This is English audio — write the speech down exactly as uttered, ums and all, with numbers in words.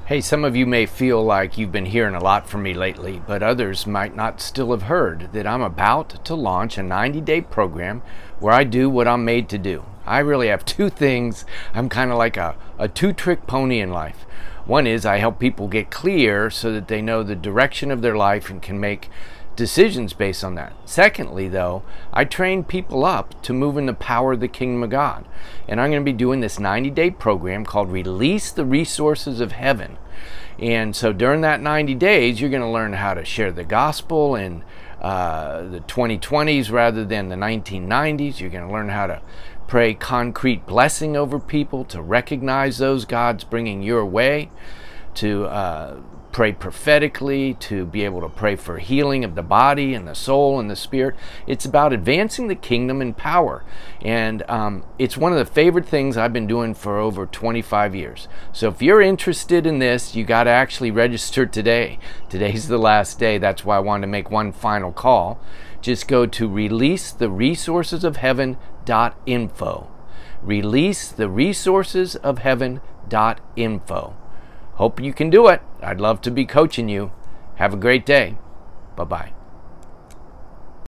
Hey, some of you may feel like you've been hearing a lot from me lately, but others might not still have heard that I'm about to launch a ninety day program where I do what I'm made to do. I really have two things. I'm kind of like a, a two-trick pony in life. One is I help people get clear so that they know the direction of their life and can make decisions based on that. Secondly, though, I train people up to move in the power of the kingdom of God. And I'm going to be doing this ninety day program called Release the Resources of Heaven. And so during that ninety days, you're going to learn how to share the gospel in uh, the twenty twenties rather than the nineteen nineties. You're going to learn how to pray concrete blessing over people, to recognize those God's bringing your way, to uh, pray prophetically, to be able to pray for healing of the body and the soul and the spirit. It's about advancing the kingdom in power. And um, it's one of the favorite things I've been doing for over twenty-five years. So if you're interested in this, you got to actually register today. Today's the last day. That's why I wanted to make one final call. Just go to release the resources of heaven dot info. release the resources of heaven dot info. Hope you can do it. I'd love to be coaching you. Have a great day. Bye-bye.